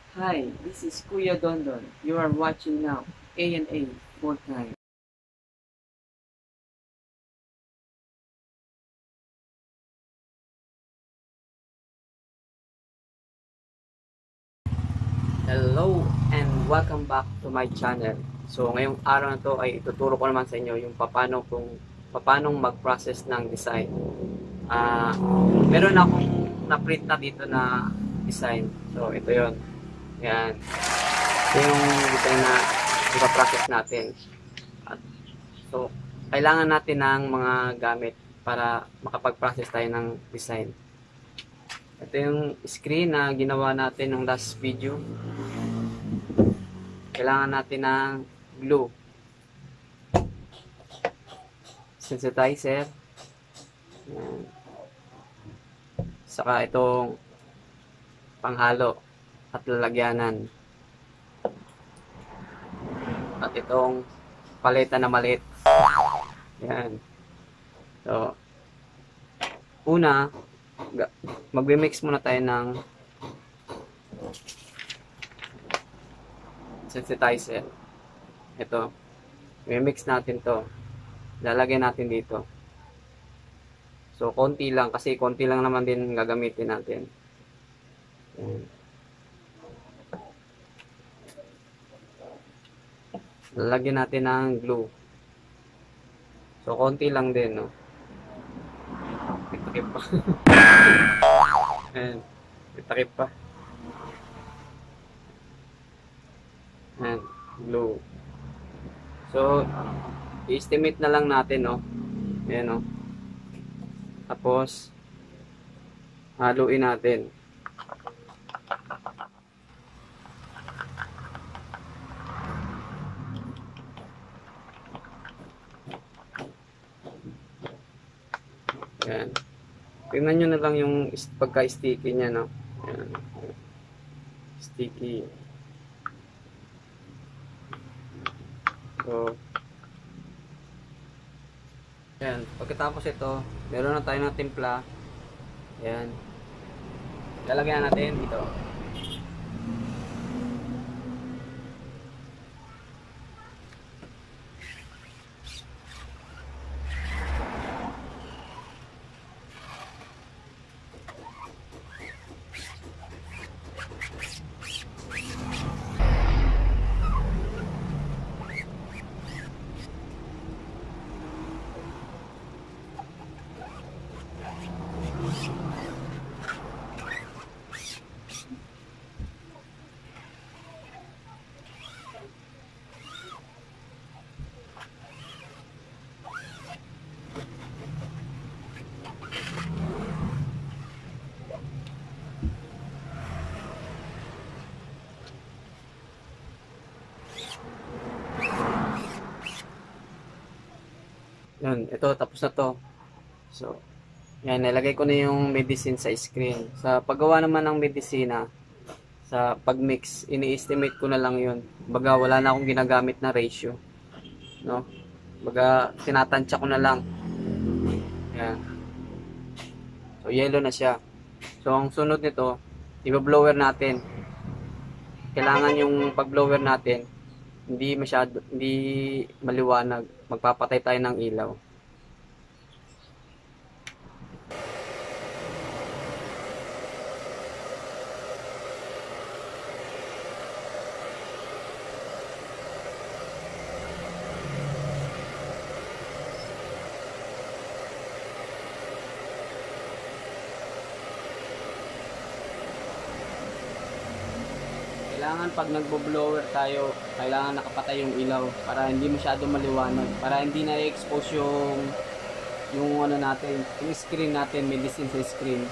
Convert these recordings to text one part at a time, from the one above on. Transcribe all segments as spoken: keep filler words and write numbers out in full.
Hi, this is Kuya Dondon. You are watching now A and A Fortnite. Hello and welcome back to my channel. So ngayong araw na to ay ituturo ko naman sa inyo yung paano kung paano mag-process ng design. Ah, meron akong na-print na dito na design. So ito 'yon. Yan. Ito yung design na ipa-process natin. At, so kailangan natin ng mga gamit para makapag-process tayo ng design. Ito yung screen na ginawa natin ng last video. Kailangan natin ng glue, sensitizer, yan. Saka itong panghalo at lalagyanan. At itong paleta na maliit. Yan. So, una, magbe-mix muna tayo ng sensitizer. Ito. I-mix natin to. Lalagyan natin dito. So, konti lang. Kasi konti lang naman din gagamitin natin. Ayan. Lalagyan natin ng glue. So, konti lang din, no? Itakip pa. Ayan. Itakip pa. Ayan, glue. So, i-estimate na lang natin, no? Ayan, no? Tapos, haluin natin. Ayan. Tingnan nyo na lang yung pagka-sticky niya, no? Ayan. Sticky. So, ayan. Pagkatapos ito, meron na tayo ng timpla. Ayan. Lalagyan natin dito. Yan, ito tapos na to. So, yan, nilagay ko na yung medicine sa screen. Sa paggawa naman ng medisina, sa pagmix, ini-estimate ko na lang yun. Baga, wala na akong ginagamit na ratio. No? Baga, tinatansya ko na lang. Yan. So, yellow na siya. So, ang sunod nito, i-blower natin. Kailangan yung pag-blower natin, hindi masyado, hindi maliwanag. Magpapatay tayo ng ilaw. Kailangan pag nagbo-blower tayo, kailangan nakapatay yung ilaw para hindi masyado maliwanag, para hindi na-expose yung yung ano natin, yung screen natin, medicine sa screen.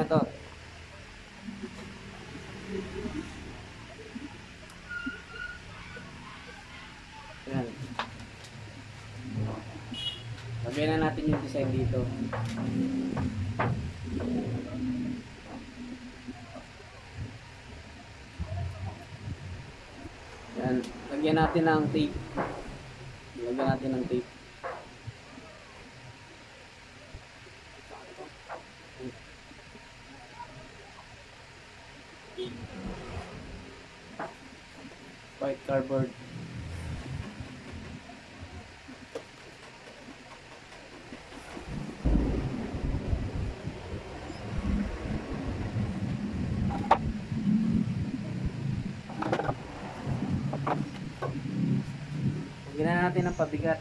to. Yan. Lagyan na natin yung design dito. Yan. Lagyan natin ng tape. Lagyan natin ng tape. White cardboard. Lagyan natin ng pabigat.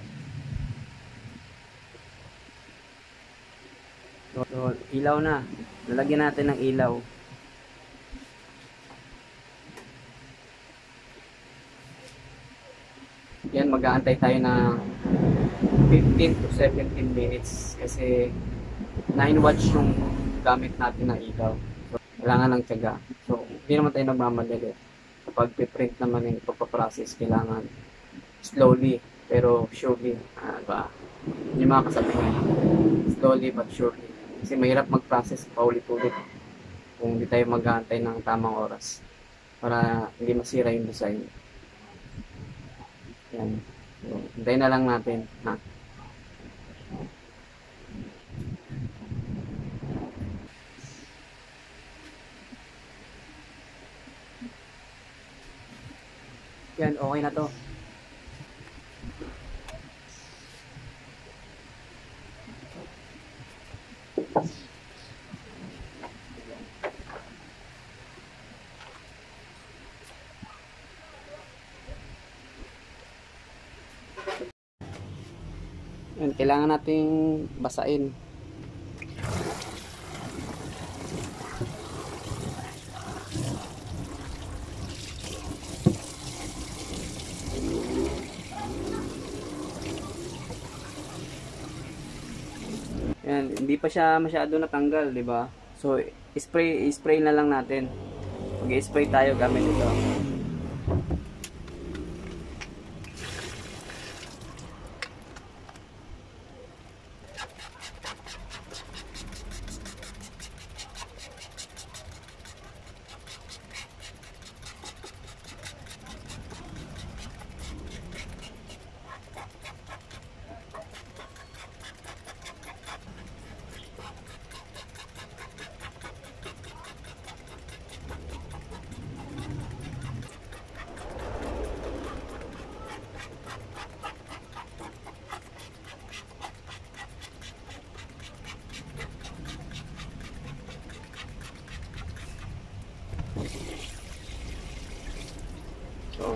So, so, ilaw na. Lalagyan natin ng ilaw. Yan, mag-aantay tayo ng fifteen to seventeen minutes kasi nine watts yung gamit natin na ilaw. So, kailangan ng tiyaga. So, hindi naman tayo nagmamadali. Kapag piprint naman yung pagpaprocess, kailangan slowly pero surely. Uh, ba? Yung mga kasabihan. Slowly but surely. Kasi mahirap mag-process paulit-ulit kung hindi tayo mag-aantay ng tamang oras para hindi masira yung design. Yan. So, hintayin na lang natin. Ha? Yan, okay na to. Yan, kailangan nating basain. Yan, hindi pa siya masyado natanggal, di ba? So, spray spray na lang natin. Mag-spray tayo gamit ito. So,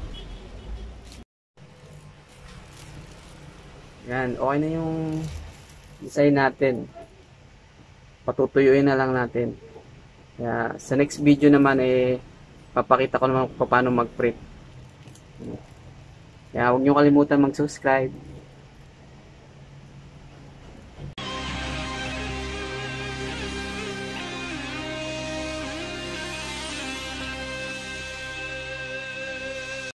yan, okay na yung design natin. Patutuyuin na lang natin. Kaya, sa next video naman eh papakita ko naman kung paano mag-print. Kaya huwag nyo kalimutan mag-subscribe.